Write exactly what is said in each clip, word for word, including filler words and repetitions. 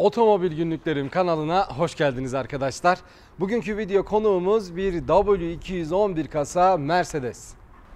Otomobil Günlüklerim kanalına hoş geldiniz arkadaşlar. Bugünkü video konuğumuz bir W iki yüz on bir kasa Mercedes.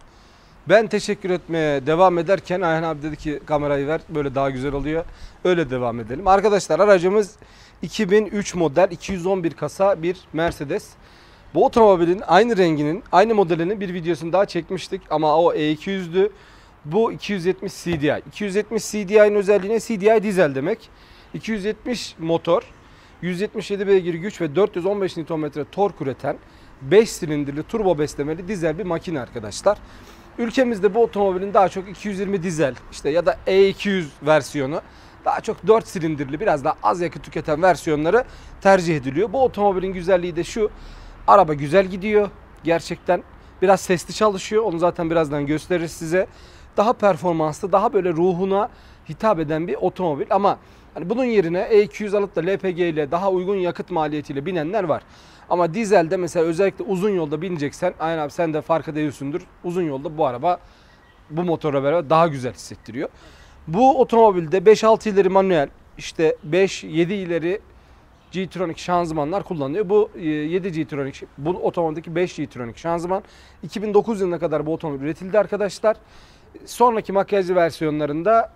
Ben teşekkür etmeye devam ederken Ayhan abi dedi ki kamerayı ver, böyle daha güzel oluyor. Öyle devam edelim. Arkadaşlar aracımız iki bin üç model iki yüz on bir kasa bir Mercedes. Bu otomobilin aynı renginin, aynı modelinin bir videosunu daha çekmiştik ama o E iki yüzdü. Bu iki yüz yetmiş C D I. iki yüz yetmiş C D I'nin özelliğine C D I dizel demek. iki yüz yetmiş motor, yüz yetmiş yedi beygir güç ve dört yüz on beş Newton metre tork üreten beş silindirli turbo beslemeli dizel bir makine arkadaşlar. Ülkemizde bu otomobilin daha çok iki yüz yirmi dizel işte ya da E iki yüz versiyonu, daha çok dört silindirli biraz daha az yakıt tüketen versiyonları tercih ediliyor. Bu otomobilin güzelliği de şu: araba güzel gidiyor gerçekten, biraz sesli çalışıyor, onu zaten birazdan gösteririz size. Daha performanslı, daha böyle ruhuna hitap eden bir otomobil ama hani bunun yerine E iki yüz alıp da L P G ile daha uygun yakıt maliyetiyle binenler var. Ama dizelde mesela özellikle uzun yolda bineceksen, Aynen abi sen de fark ediyorsundur, uzun yolda bu araba bu motorla beraber daha güzel hissettiriyor. Bu otomobilde beş altı ileri manuel, işte beş yedi ileri G-Tronic şanzımanlar kullanılıyor. Bu yedi G-Tronic, bu otomobildeki beş G-Tronic şanzıman iki bin dokuz yılına kadar bu otomobil üretildi arkadaşlar. Sonraki makyajlı versiyonlarında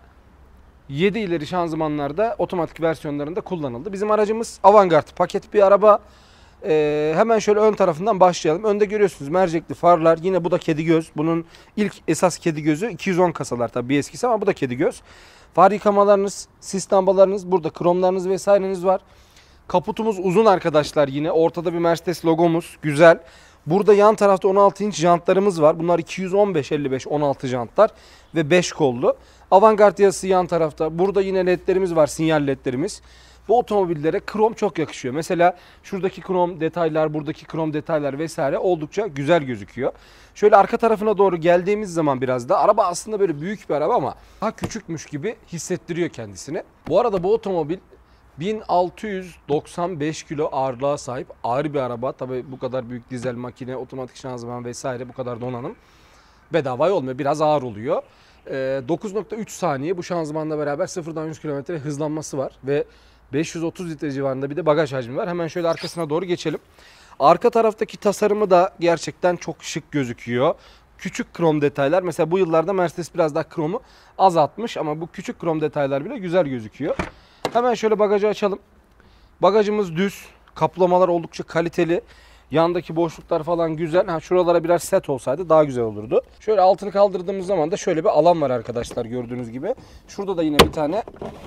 yedi ileri şanzımanlarda, otomatik versiyonlarında kullanıldı. Bizim aracımız Avantgard paket bir araba. Ee, hemen şöyle ön tarafından başlayalım. Önde görüyorsunuz mercekli farlar. Yine bu da kedi göz. Bunun ilk esas kedi gözü iki yüz on kasalar, tabii bir eskisi ama bu da kedi göz. Far yıkamalarınız, sis lambalarınız, burada kromlarınız vesaireniz var. Kaputumuz uzun arkadaşlar yine. Ortada bir Mercedes logomuz. Güzel. Burada yan tarafta on altı inç jantlarımız var. Bunlar iki yüz on beş elli beş on altı jantlar ve beş kollu. Avantgard yazısı yan tarafta. Burada yine ledlerimiz var, sinyal ledlerimiz. Bu otomobillere krom çok yakışıyor. Mesela şuradaki krom detaylar, buradaki krom detaylar vesaire oldukça güzel gözüküyor. Şöyle arka tarafına doğru geldiğimiz zaman biraz da araba aslında böyle büyük bir araba ama daha küçükmüş gibi hissettiriyor kendisini. Bu arada bu otomobil bin altı yüz doksan beş kilo ağırlığa sahip ağır bir araba. Tabii bu kadar büyük dizel makine, otomatik şanzıman vesaire, bu kadar donanım bedavaya olmuyor. Biraz ağır oluyor. dokuz nokta üç saniye bu şanzımanla beraber sıfırdan yüz kilometre hızlanması var ve beş yüz otuz litre civarında bir de bagaj hacmi var. Hemen şöyle arkasına doğru geçelim. Arka taraftaki tasarımı da gerçekten çok şık gözüküyor. Küçük krom detaylar. Mesela bu yıllarda Mercedes biraz daha kromu azaltmış ama bu küçük krom detaylar bile güzel gözüküyor. Hemen şöyle bagajı açalım. Bagajımız düz. Kaplamalar oldukça kaliteli. Yandaki boşluklar falan güzel. Ha, şuralara birer set olsaydı daha güzel olurdu. Şöyle altını kaldırdığımız zaman da şöyle bir alan var arkadaşlar, gördüğünüz gibi. Şurada da yine bir tane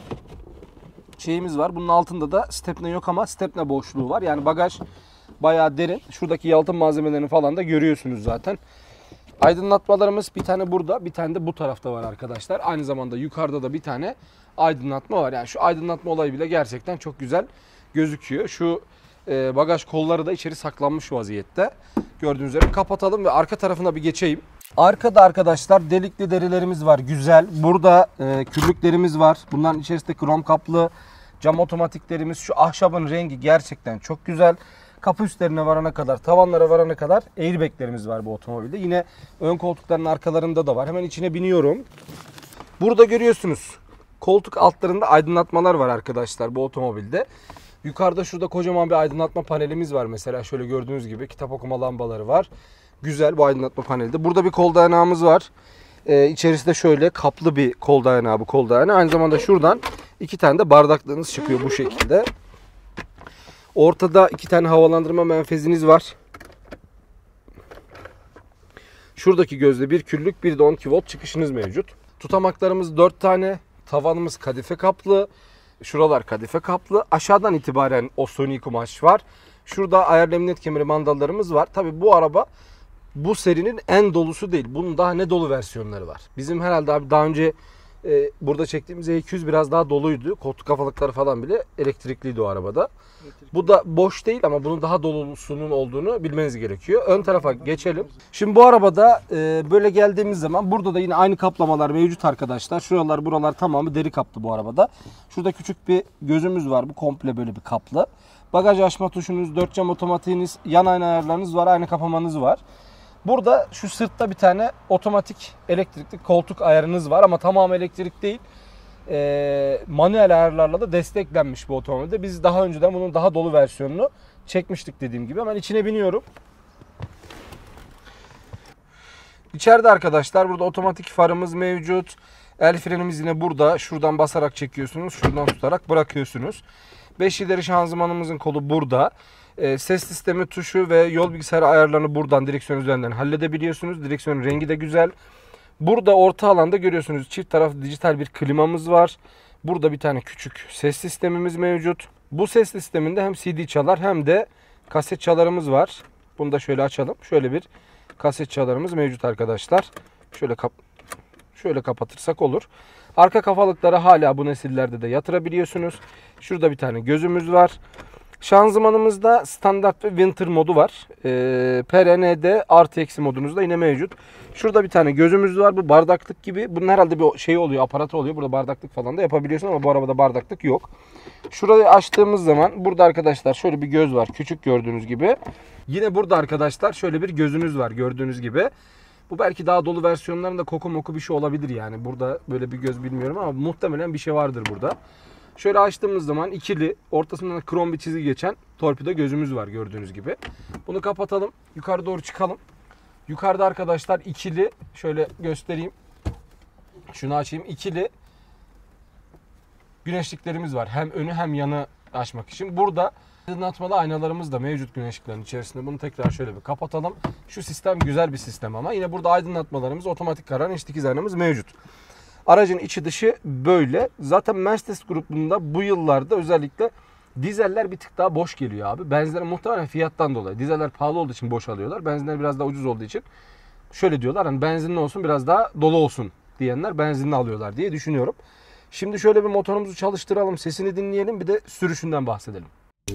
şeyimiz var. Bunun altında da stepne yok ama stepne boşluğu var. Yani bagaj bayağı derin. Şuradaki yalıtım malzemelerini falan da görüyorsunuz zaten. Aydınlatmalarımız bir tane burada, bir tane de bu tarafta var arkadaşlar. Aynı zamanda yukarıda da bir tane aydınlatma var. Yani şu aydınlatma olayı bile gerçekten çok güzel gözüküyor. Şu e, bagaj kolları da içeri saklanmış vaziyette. Gördüğünüz üzere kapatalım ve arka tarafına bir geçeyim. Arkada arkadaşlar delikli derilerimiz var, güzel. Burada e, küllüklerimiz var. Bunların içerisinde krom kaplı cam otomatiklerimiz. Şu ahşabın rengi gerçekten çok güzel. Kapı üstlerine varana kadar, tavanlara varana kadar airbaglerimiz var bu otomobilde. Yine ön koltukların arkalarında da var. Hemen içine biniyorum. Burada görüyorsunuz koltuk altlarında aydınlatmalar var arkadaşlar bu otomobilde. Yukarıda şurada kocaman bir aydınlatma panelimiz var mesela. Şöyle gördüğünüz gibi kitap okuma lambaları var. Güzel bu aydınlatma panelde. Burada bir kol dayanağımız var. Ee, içerisinde şöyle kaplı bir kol dayanağı, bu kol dayanağı. Aynı zamanda şuradan iki tane de bardaklığınız çıkıyor bu şekilde. Ortada iki tane havalandırma menfeziniz var. Şuradaki gözde bir küllük, bir de on iki volt çıkışınız mevcut. Tutamaklarımız dört tane. Tavanımız kadife kaplı. Şuralar kadife kaplı. Aşağıdan itibaren o suni kumaş var. Şurada ayarlı emniyet kemeri mandallarımız var. Tabii bu araba bu serinin en dolusu değil. Bunun daha ne dolu versiyonları var. Bizim herhalde abi daha önce e, burada çektiğimiz E iki yüz biraz daha doluydu. Koltuk kafalıkları falan bile elektrikliydi o arabada. Elektrikli. Bu da boş değil ama bunun daha dolusunun olduğunu bilmeniz gerekiyor. Ön tarafa geçelim. Şimdi bu arabada e, böyle geldiğimiz zaman burada da yine aynı kaplamalar mevcut arkadaşlar. Şuralar buralar tamamı deri kaplı bu arabada. Şurada küçük bir gözümüz var. Bu komple böyle bir kaplı. Bagaj açma tuşunuz, dört cam otomatiğiniz, yan ayna ayarlarınız var, ayna kapamanız var. Burada şu sırtta bir tane otomatik elektrikli koltuk ayarınız var ama tamamı elektrik değil. e, manuel ayarlarla da desteklenmiş bu otomobilde. Biz daha önceden bunun daha dolu versiyonunu çekmiştik dediğim gibi. Hemen içine biniyorum. İçeride arkadaşlar burada otomatik farımız mevcut. El frenimiz yine burada. Şuradan basarak çekiyorsunuz. Şuradan tutarak bırakıyorsunuz. beş ileri şanzımanımızın kolu burada. E, ses sistemi tuşu ve yol bilgisayarı ayarlarını buradan direksiyon üzerinden halledebiliyorsunuz. Direksiyonun rengi de güzel. Burada orta alanda görüyorsunuz çift taraflı dijital bir klimamız var. Burada bir tane küçük ses sistemimiz mevcut. Bu ses sisteminde hem C D çalar hem de kaset çalarımız var. Bunu da şöyle açalım. Şöyle bir kaset çalarımız mevcut arkadaşlar. Şöyle kap şöyle kapatırsak olur. Arka kafalıkları hala bu nesillerde de yatırabiliyorsunuz. Şurada bir tane gözümüz var. Şanzımanımızda standart ve winter modu var. Ee, P R N D artı eksi modunuz da yine mevcut. Şurada bir tane gözümüz var. Bu bardaklık gibi. Bunun herhalde bir şey oluyor, aparatı oluyor. Burada bardaklık falan da yapabiliyorsun ama bu arabada bardaklık yok. Şurayı açtığımız zaman burada arkadaşlar şöyle bir göz var. Küçük gördüğünüz gibi. Yine burada arkadaşlar şöyle bir gözünüz var gördüğünüz gibi. Bu belki daha dolu versiyonlarında koku moku bir şey olabilir yani. Burada böyle bir göz bilmiyorum ama muhtemelen bir şey vardır burada. Şöyle açtığımız zaman ikili, ortasından krom bir çizgi geçen torpido gözümüz var gördüğünüz gibi. Bunu kapatalım. Yukarı doğru çıkalım. Yukarıda arkadaşlar ikili, şöyle göstereyim. Şunu açayım. İkili güneşliklerimiz var. Hem önü hem yanı açmak için. Burada aydınlatmalı aynalarımız da mevcut güneşliklerin içerisinde. Bunu tekrar şöyle bir kapatalım. Şu sistem güzel bir sistem ama yine burada aydınlatmalarımız, otomatik karan iç dikiz aynamız mevcut. Aracın içi dışı böyle. Zaten Mercedes grubunda bu yıllarda özellikle dizeller bir tık daha boş geliyor abi. Benzinler muhtemelen fiyattan dolayı. Dizeller pahalı olduğu için boş alıyorlar. Benzinler biraz daha ucuz olduğu için şöyle diyorlar. Hani benzinli olsun biraz daha dolu olsun diyenler benzinli alıyorlar diye düşünüyorum. Şimdi şöyle bir motorumuzu çalıştıralım. Sesini dinleyelim. Bir de sürüşünden bahsedelim.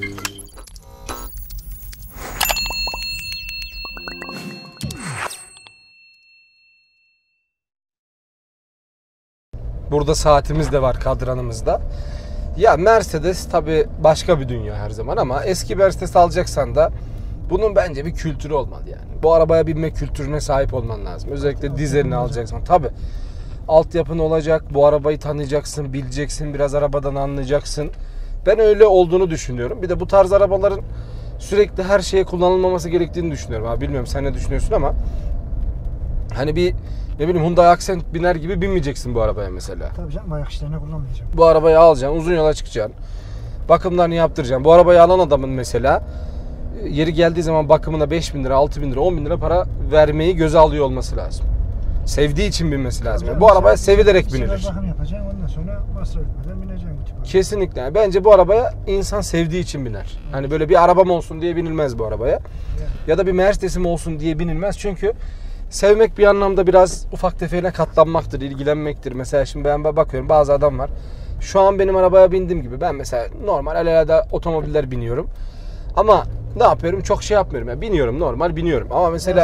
Burada saatimiz de var kadranımızda. Ya Mercedes tabi başka bir dünya her zaman ama eski Mercedes alacaksan da bunun bence bir kültürü olmalı yani. Bu arabaya binme kültürüne sahip olman lazım. Özellikle dizelini alacaksan. Tabi altyapın olacak. Bu arabayı tanıyacaksın, bileceksin. Biraz arabadan anlayacaksın. Ben öyle olduğunu düşünüyorum. Bir de bu tarz arabaların sürekli her şeye kullanılmaması gerektiğini düşünüyorum. Abi bilmiyorum sen ne düşünüyorsun ama hani bir ne bileyim Hyundai Accent biner gibi binmeyeceksin bu arabaya mesela. Tabii canım ayak işlerine kullanmayacağım. Bu arabayı alacaksın, uzun yola çıkacaksın. Bakımlarını yaptıracaksın. Bu arabayı alan adamın mesela yeri geldiği zaman bakımına beş bin lira, altı bin lira, on bin lira para vermeyi göze alıyor olması lazım. Sevdiği için binmesi lazım. Yani bu arabaya sevilerek binilir. Bakım yapacaksın ondan sonra masraf etmeden bineceksin. Kesinlikle. Yani bence bu arabaya insan sevdiği için biner. Evet. Hani böyle bir arabam olsun diye binilmez bu arabaya. Evet. Ya da bir Mercedes'im olsun diye binilmez. Çünkü sevmek bir anlamda biraz ufak tefeğine katlanmaktır, ilgilenmektir. Mesela şimdi ben bakıyorum bazı adam var. Şu an benim arabaya bindiğim gibi ben mesela normal alelade otomobiller biniyorum. Ama ne yapıyorum? Çok şey yapmıyorum. Yani biniyorum normal biniyorum. Ama mesela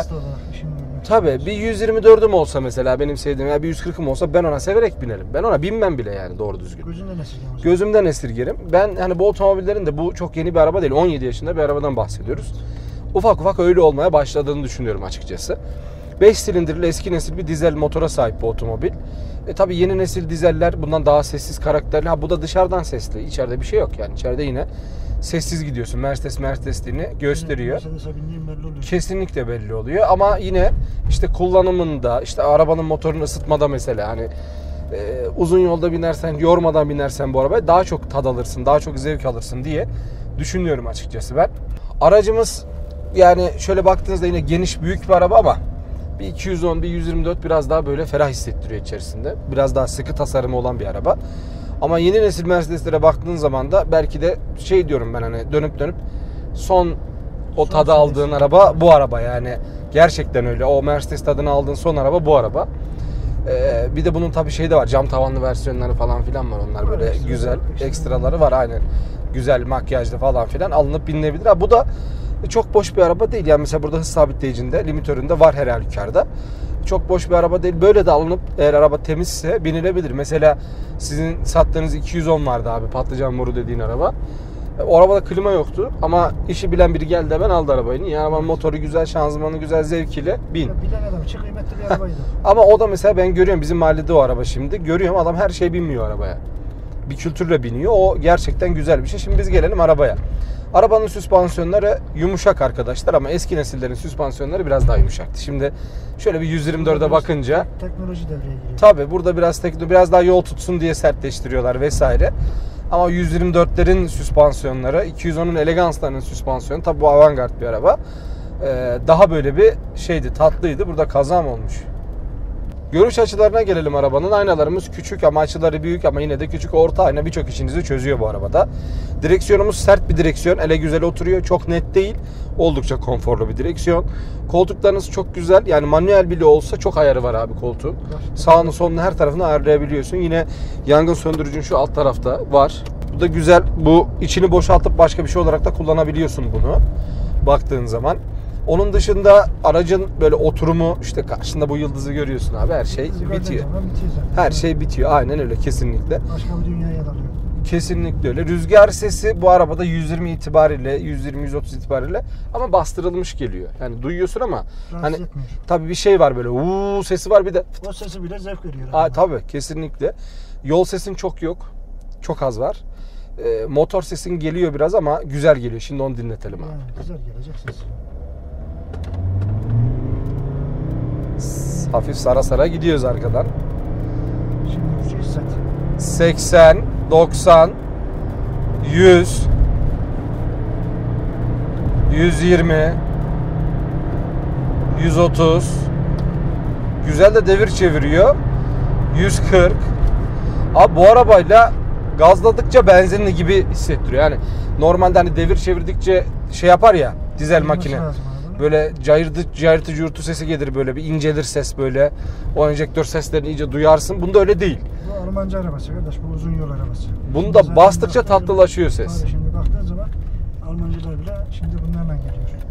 tabii bir yüz yirmi dördüm olsa mesela benim sevdiğim ya bir yüz kırkım olsa ben ona severek binerim. Ben ona binmem bile yani doğru düzgün. Gözünden esirgerim. Gözümden esirgerim. Ben hani bu otomobillerin de bu çok yeni bir araba değil. on yedi yaşında bir arabadan bahsediyoruz. Ufak ufak öyle olmaya başladığını düşünüyorum açıkçası. beş silindirli eski nesil bir dizel motora sahip bu otomobil. E tabi yeni nesil dizeller bundan daha sessiz karakterli. Ha bu da dışarıdan sesli. İçeride bir şey yok yani. İçeride yine sessiz gidiyorsun. Mercedes Mercedes'liğini gösteriyor. Mercedes'e bindiğin belli oluyor. Kesinlikle belli oluyor ama yine işte kullanımında, işte arabanın motorunu ısıtmada mesela hani e, uzun yolda binersen, yormadan binersen bu arabaya daha çok tad alırsın, daha çok zevk alırsın diye düşünüyorum açıkçası ben. Aracımız yani şöyle baktığınızda yine geniş, büyük bir araba ama bir iki yüz on, bir yüz yirmi dört biraz daha böyle ferah hissettiriyor içerisinde. Biraz daha sıkı tasarımı olan bir araba. Ama yeni nesil Mercedes'lere baktığın zaman da belki de şey diyorum ben hani dönüp dönüp son o son tadı aldığın araba bu araba yani. Gerçekten öyle. O Mercedes tadını aldığın son araba bu araba. Ee, bir de bunun tabii şeyi de var. Cam tavanlı versiyonları falan filan var. Onlar böyle evet, güzel ekstraları var aynen. Güzel makyajlı falan filan alınıp binilebilir. Ha, bu da çok boş bir araba değil. Yani mesela burada hız sabitleyicinde, limitöründe var her halükarda. Çok boş bir araba değil. Böyle de alınıp eğer araba temizse binilebilir. Mesela sizin sattığınız iki yüz on vardı abi. Patlıcan moru dediğin araba. O arabada klima yoktu ama işi bilen biri geldi hemen aldı arabayı. Niye? Arabanın motoru güzel, şanzımanı güzel, zevkiyle bin. Bilen adam için kıymetli bir arabaydı. Ama o da mesela ben görüyorum bizim mahallede o araba şimdi. Görüyorum adam her şey binmiyor arabaya. Bir kültürle biniyor. O gerçekten güzel bir şey. Şimdi biz gelelim arabaya. Arabanın süspansiyonları yumuşak arkadaşlar ama eski nesillerin süspansiyonları biraz daha yumuşaktı. Şimdi şöyle bir yüz yirmi dörde bakınca teknoloji devreye giriyor. tabi burada biraz teknoloji biraz daha yol tutsun diye sertleştiriyorlar vesaire. Ama yüz yirmi dörtlerin süspansiyonları, iki yüz onun eleganslarının süspansiyonu tabi bu avantgard bir araba. Ee, daha böyle bir şeydi, tatlıydı. Burada kazam olmuş. Görüş açılarına gelelim arabanın. Aynalarımız küçük ama açıları büyük ama yine de küçük. Orta ayna birçok işinizi çözüyor bu arabada. Direksiyonumuz sert bir direksiyon. Ele güzel oturuyor. Çok net değil. Oldukça konforlu bir direksiyon. Koltuklarınız çok güzel. Yani manuel bile olsa çok ayarı var abi koltuğun. Sağını solunu her tarafını ayarlayabiliyorsun. Yine yangın söndürücün şu alt tarafta var. Bu da güzel. Bu içini boşaltıp başka bir şey olarak da kullanabiliyorsun bunu. Baktığın zaman. Onun dışında aracın böyle oturumu, işte karşında bu yıldızı görüyorsun abi, her şey Yıldızı bitiyor. gördüğün zaman bitiyor zaten. Her şey bitiyor. Aynen öyle, kesinlikle. Başka bir dünyaya dalıyor. Kesinlikle öyle. Rüzgar sesi bu arabada yüz yirmi itibariyle, yüz yirmi yüz otuz itibariyle ama bastırılmış geliyor. Yani duyuyorsun ama Rahatsız hani etmiyor. tabii bir şey var böyle uuu sesi var bir de. O sesi bile zevk veriyor. Aa, tabii kesinlikle. Yol sesin çok yok. Çok az var. Ee, motor sesin geliyor biraz ama güzel geliyor. Şimdi onu dinletelim abi. Yani güzel gelecek ses. Hafif sara sara gidiyoruz arkadan. Şimdi ucu hisset. seksen, doksan, yüz, yüz yirmi, yüz otuz. Güzel de devir çeviriyor. yüz kırk. Abi bu arabayla gazladıkça benzinli gibi hissettiriyor. Yani normalde hani devir çevirdikçe şey yapar ya dizel Olması makine. lazım arabanın. Böyle cayırtı cayırtı cürtü sesi gelir, böyle bir incelir ses böyle. O enjektör seslerini iyice duyarsın. Bunda öyle değil. Bu Almanca arabası kardeş. Bu uzun yol arabası. Bunda Şimdi bastıkça zaten tatlılaşıyor ses. Abi şimdi baktığın zaman Almancılar bile şimdi bunlarla geliyor.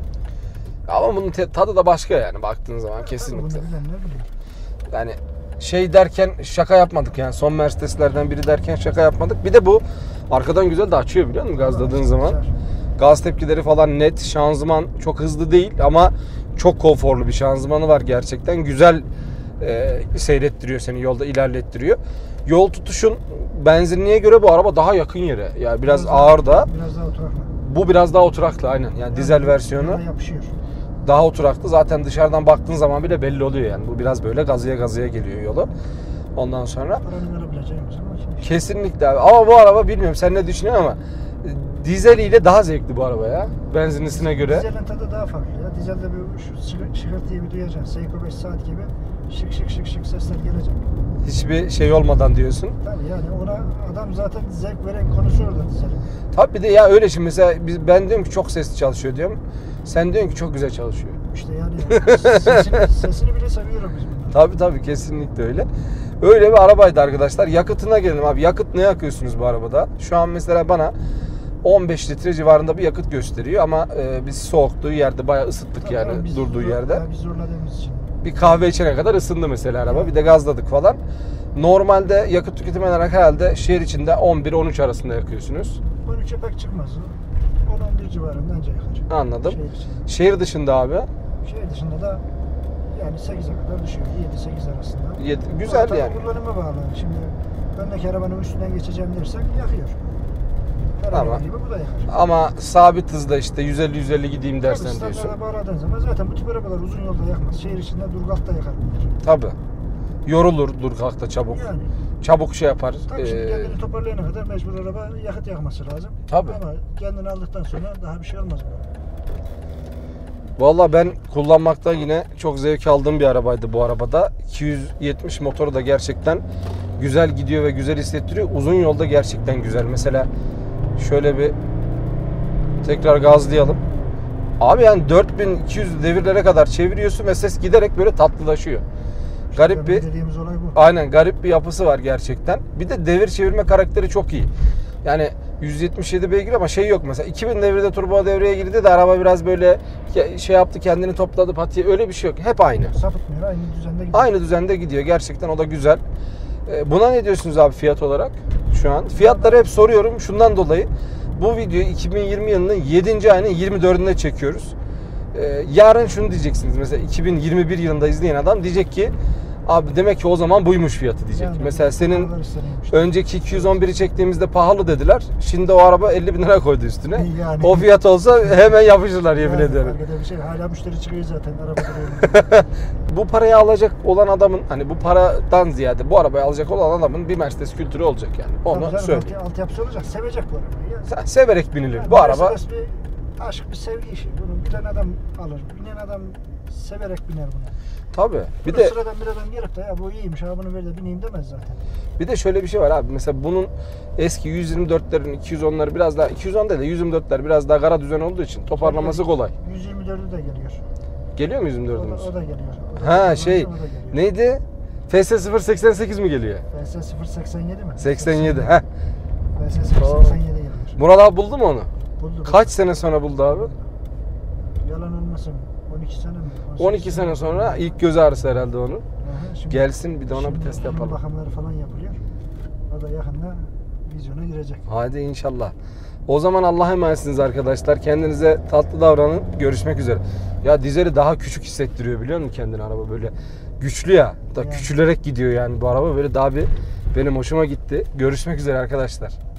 Ama bunun te- tadı da başka yani baktığın zaman Tabii kesinlikle. bunu bilenler biliyor. Yani şey derken şaka yapmadık yani, son Mercedeslerden biri derken şaka yapmadık. Bir de bu arkadan güzel de açıyor biliyor musun gazladığın zaman. Gaz tepkileri falan net, şanzıman çok hızlı değil ama çok konforlu bir şanzımanı var gerçekten. Güzel e, seyrettiriyor seni, yolda ilerlettiriyor. Yol tutuşun benzinliğe göre bu araba daha yakın yere. Yani biraz, Biraz ağır daha- da. Biraz daha oturaklı. Bu biraz daha oturaklı aynen. Yani dizel versiyonu Yana yapışıyor. daha oturaklı. Zaten dışarıdan baktığın zaman bile belli oluyor yani. Bu biraz böyle gazıya gazıya geliyor yolu. Ondan sonra Paranı verebileceğimiz ama şimdi. kesinlikle abi. Ama bu araba bilmiyorum sen ne düşünüyorsun ama dizeliyle daha zevkli bu araba ya. Benzinlisine göre. Dizelin tadı daha farklı ya. Dizelde bir şu şıkır- şıkırtıyı bir duyacaksın. Seiko beş saat gibi şık şık şık şık sesler gelecek. Hiçbir şey olmadan diyorsun. Tabii yani ona adam zaten zevk veren konusu orada dizelin. Tabii bir de ya öyle şimdi mesela biz, ben diyorum ki çok sesli çalışıyor diyorum. Sen diyorsun ki çok güzel çalışıyor. İşte yani sesini, sesini bile seviyorum biz bunu. Tabii tabii kesinlikle öyle. Öyle bir arabaydı arkadaşlar. Yakıtına gelelim abi. Yakıt ne yakıyorsunuz bu arabada? Şu an mesela bana on beş litre civarında bir yakıt gösteriyor ama e, biz soğuktuğu yerde bayağı ısıttık Tabii yani abi biz durduğu zor- yerde. Biz zorladığımız için. Bir kahve içene kadar ısındı mesela araba. Bir de gazladık falan. Normalde yakıt tüketimi olarak herhalde şehir içinde on bir on üç arasında yakıyorsunuz. on üçe pek çıkmaz. on on bir civarında anca yakar. Anladım. Şehir içinde. Şehir dışında abi Şehir dışında da yani sekize kadar düşüyor. yedi sekiz arasında. yedi, güzel Tabii yani. kullanıma bağlı. Şimdi öndeki arabanın üstünden geçeceğim dersek yakıyor. Tamam. Araba gibi bu da yakar. Ama sabit hızda işte yüz elli yüz elli gideyim Tabii dersen diyorsun. standarda bağladığın zaman zaten bu tip arabalar uzun yolda yakmaz. Şehir içinde durgakta yakar bunlar. Tabii. Yorulur durmakta çabuk. Yani. Çabuk şey yapar. Tabii şimdi Ee, kendini toparlayana kadar mecbur araba yakıt yakması lazım. Tabii. Ama kendini aldıktan sonra daha bir şey olmaz buna. Vallahi ben kullanmakta yine çok zevk aldığım bir arabaydı bu arabada. iki yüz yetmiş motoru da gerçekten güzel gidiyor ve güzel hissettiriyor. Uzun yolda gerçekten güzel. Mesela şöyle bir tekrar gazlayalım. Abi yani dört bin iki yüz devirlere kadar çeviriyorsun ve ses giderek böyle tatlılaşıyor. Garip Tabii bir dediğimiz olay bu. aynen garip bir yapısı var gerçekten. Bir de devir çevirme karakteri çok iyi. Yani yüz yetmiş yedi beygir ama şey yok mesela iki bin devirde turbo devreye girdi de araba biraz böyle şey yaptı, kendini topladı patiye, öyle bir şey yok. Hep aynı. Sapıtmıyor. Aynı düzende gidiyor. Aynı düzende gidiyor. Gerçekten o da güzel. Buna ne diyorsunuz abi fiyat olarak şu an? Fiyatları hep soruyorum şundan dolayı. bu videoyu iki bin yirmi yılının yedinci ayının yirmi dördünde çekiyoruz. Ee, yarın şunu diyeceksiniz. Mesela iki bin yirmi bir yılında izleyen adam diyecek ki abi demek ki o zaman buymuş fiyatı diyecek. Yani, mesela senin paralar isteniyormuş işte. önceki iki yüz on biri çektiğimizde pahalı dediler. Şimdi o araba elli bin lira koydu üstüne. Yani. O fiyat olsa hemen yapışırlar yemin Yani ederim. fark eden bir şey. Hala müşteri çıkıyor zaten. Araba duruyor. Bu parayı alacak olan adamın, hani bu paradan ziyade bu arabayı alacak olan adamın bir Mercedes kültürü olacak yani. Onu Tabii canım, söyleyeyim. alt- Altyapısı olacak. Sevecek bu arabayı. Ya. Sen severek binilir. Yani Bu araba Mercedes bir aşk, bir sevgi işi. Bunu bilen adam alır. Binen adam severek biner buna. tabii. Bir Bunu de sıradan bir adam gelip de ya bu iyiymiş ha bunu ver de bineyim demez zaten. bir de şöyle bir şey var abi. Mesela bunun eski yüz yirmi dörtlerin iki yüz onları biraz daha iki yüz on değil de yüz yirmi dörtler biraz daha kara düzen olduğu için toparlaması kolay. yüz yirmi dördü de geliyor. Geliyor mu yüz yirmi O da, dördümüz? o da geliyor. O da Ha geliyor, şey o da geliyor. neydi? F S sıfır seksen sekiz mi geliyor? V S sıfır seksen yedi mi? seksen yedi. Heh. V S sıfır seksen yedi geliyor. Murat abi buldu mu onu? Buldu. Kaç sene sonra buldu abi? Yalan olmasın. on iki sene mi? on iki sene sonra ilk göz ağrısı herhalde onun. Aha, şimdi- Gelsin bir de ona bir şimdi test bunun yapalım. bakımları falan yapılıyor. O da yakında vizyona girecek. Hadi inşallah. O zaman Allah'a emanetsiniz arkadaşlar. Kendinize tatlı davranın. Görüşmek üzere. Ya dizeli daha küçük hissettiriyor biliyor musun kendini araba böyle. Güçlü ya. Da Yani. küçülerek gidiyor yani bu araba böyle daha bir benim hoşuma gitti. Görüşmek üzere arkadaşlar.